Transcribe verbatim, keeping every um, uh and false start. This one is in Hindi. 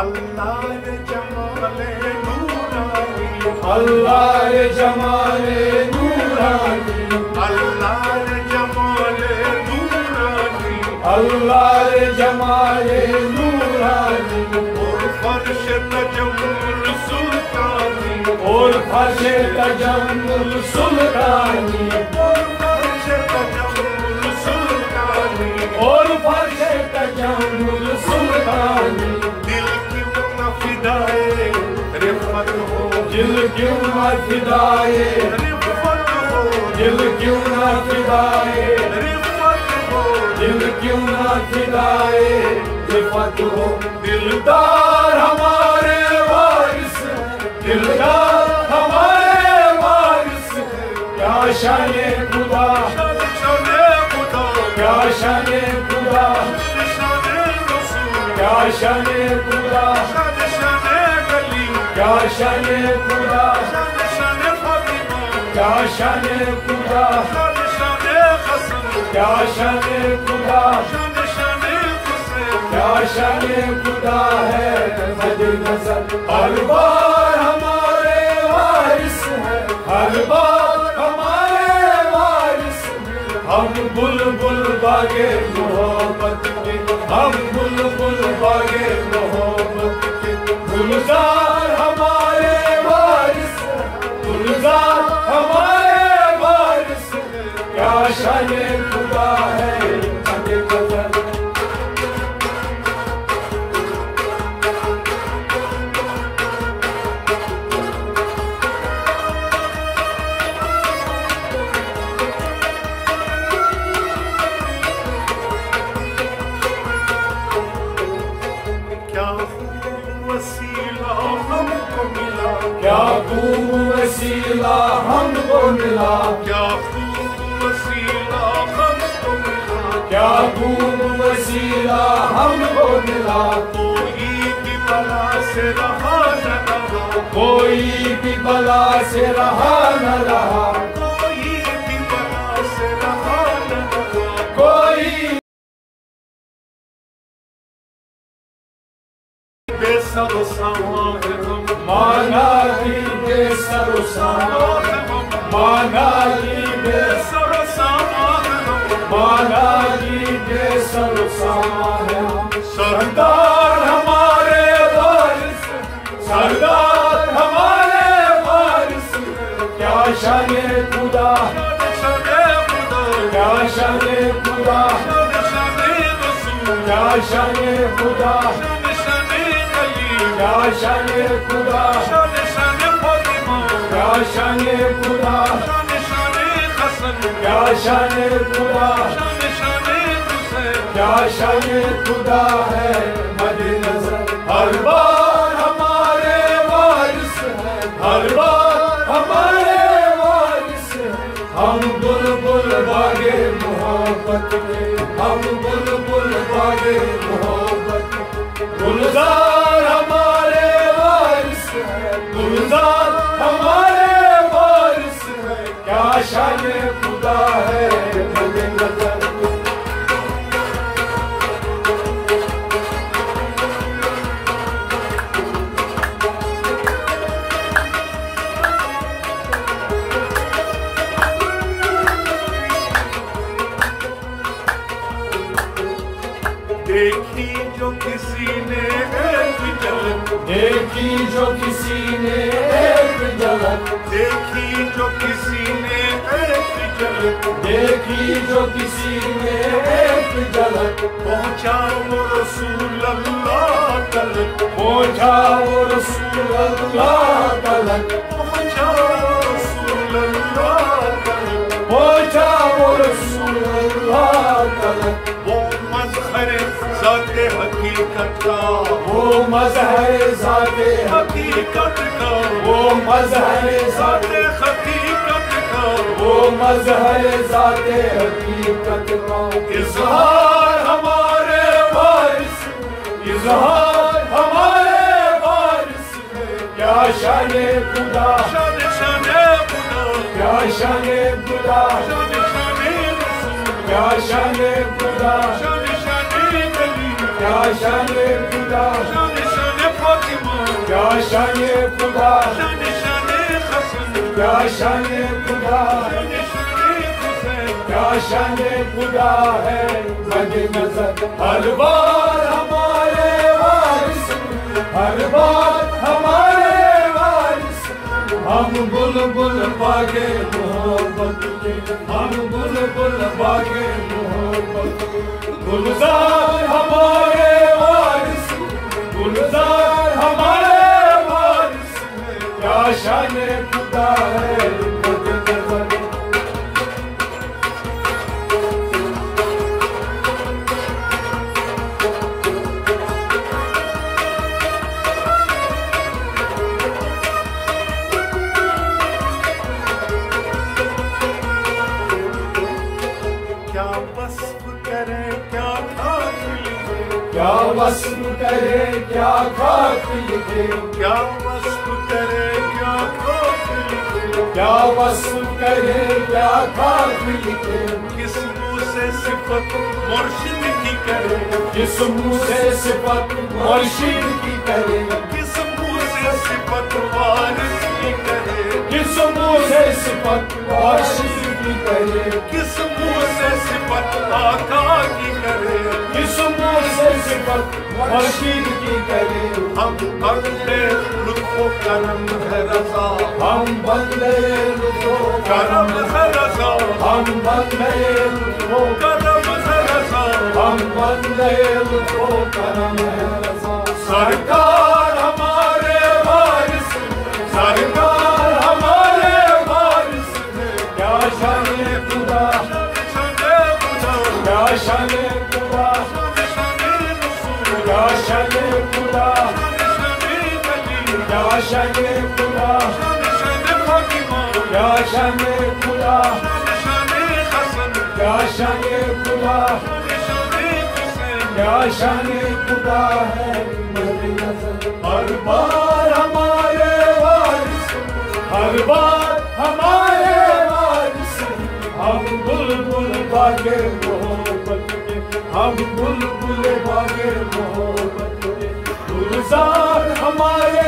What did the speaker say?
अल्लाह रे जमाले नूरानी, अल्लाह रे जमाले नूरानी, अल्लाह रे जमाले नूरानी, अल्लाह रे जमाले नूरानी, और फर्श तजम्मुल सुल्तानी, और फर्श तजम्मुल सुल्तानी, और फर्श तजम्मुल सुल्तानी, और फर्श तजम्मुल सुल्तानी। दिल क्यों न फिदाए रिफ़त हो, दिल क्यों न फिदाए, रिफ़त हो, दिल क्यों न फिदाए, रिफ़त हो, दिल क्यों न फिदाए, रिफ़त हो। दिलदार हमारे वारिस हैं, दिलदार हमारे वारिस हैं। क्या शाने खुदा, शाने खुदा, क्या शाने खुदा, शाने रसूल, क्या शाने खुदा, शाने गली, क्या शाने खुदा, शाने फातिमा, क्या शाने खुदा, शाने हसन, क्या शाने खुदा, शाने हुसैन, क्या शाने खुदा है मद नजर। हर बार हमारे वारिस है, हर बार हमारे वारिस है। हम बुलबुल बागे मोहब्बत के, हम बुलबुल बागे मोहब्बत के। गुलजार हमारे वारिस है, गुलजार हमारे वारिस है। क्या शाने खुदा है मद नजर। क्या वसीला हमको मिला, क्या खूब वसीला हमको मिला, क्या वसीला हमको मिला, क्या खूब वसीला हमको मिला। कोई भी बला से रहा न रहा, कोई भी बला से रहा न रहा, कोई भी बला से रहा न रहा, कोई बेसर सामान हम माना की बेसर सामान, माना की बेसर, बेसर सामान हम माना की बेसर सामान। सरदार हमारे वारिस, सरदार हमारे वारिस। क्या शाने खुदा, शाने खुदा, क्या शाने खुदा, शाने रसूल, क्या शाने खुदा, शाने गली, क्या शाने खुदा, शाने शाने फातिमा, क्या शाने खुदा, शाने शाने हसन, क्या शाने खुदा, शाने शाने हुसैन, क्या शाने खुदा है मद नजर। हर बार हमारे वारिस है, हर बार हमारे वारिस है। हम बुलबुल बागे मोहब्बत के, हम बुलबुल बागे मोहब्बत के। गुलजार हमारे वारिस है, गुलजार हमारे वारिस है। क्या शाने खुदा है मद नजर। देखी जो किसी ने एक झलक, देखी जो किसी ने एक झलक, देखी जो किसी ने एक झलक, देखी जो किसी ने एक झलक। पहुंचा वो रसूल अल्लाह तलक, पहुंचा वो रसूल अल्लाह तलक, पहुंचा वो रसूल अल्लाह तलक, पहुंचा वो रसूल अल्लाह तलक। वो मज़हर ज़ाते हकीकत का, वो मज़हर ज़ाते हकीकत का, वो मज़हर ज़ाते, ज़ाते हकीकत का, वो मज़हर ज़ाते हकीकत का। इज़हार हमारे वारिस, इज़हार हमारे वारिस है। क्या शाने खुदा, शाने शाने खुदा, क्या शाने खुदा, शाने शाने रसूल, क्या शाने खुदा, शाने शाने गली, क्या शाने खुदा, शाने शाने शाने खुदा, शान शाने हसन, क्या शाने खुदा, शान शाने हुसैन, क्या शाने खुदा है। मद नजर हर बार हमारे वारिस, हर बार हमारे वारिस। हम बुलबुल बागे मोहब्बत के, हम बुलबुल बागे मोहब्बत के। गुलजार हमारे वारिस, गुलजार हमारे वारिस। क्या शाने खुदा है। मद नजर क्या वस्फ करे क्या खाक लिखे, क्या वस्फ करे क्या खाक लिखे, क्या वस्फ करे क्या खाक लिखे। क्या वस्फ करे क्या खाक लिखे। किस मुँह से सिफत मुर्शिद की करे, जिस मुँह से सिफत मुर्शिद की करे, किस मुँह से सिफत वारिस की करे, जिस मुँह से सिफत मुर्शिद की करे, किस मुँह से सिफत आका की करे। जिस मुँह से सिफत मुर्शिद की करे। हम बंदे लुत्फो करम है रज़ा, हम बंदे लुत्फो करम है रज़ा, हम बंदे लुत्फो करम है रज़ा। हम बंदे लुत्फो करम है रज़ा। सरकार हमारे वारिस, सरकार हमारे वारिस। क्या शाने खुदा, शाने खुदा, क्या शाने खुदा, शाने रसूल, क्या शाने खुदा, शाने वली, क्या शाने खुदा, शाने फातिमा, क्या शाने खुदा, शाने हसन, क्या शाने खुदा, शाने हुसैन। क्या शाने खुदा है। मद नजर हर बार हमारे वारिस, हर बार हमारे वारिस। हम बुलबुल बागे मोहब्बत के, हम बुलबुल बागे मोहब्बत के। गुलजार हमारे